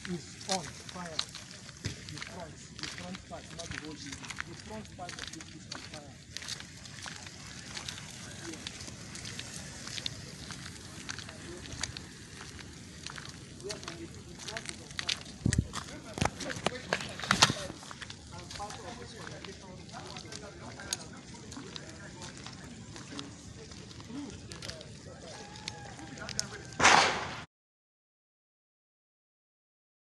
is on fire. The front part, not the whole building. The front part of it is on fire.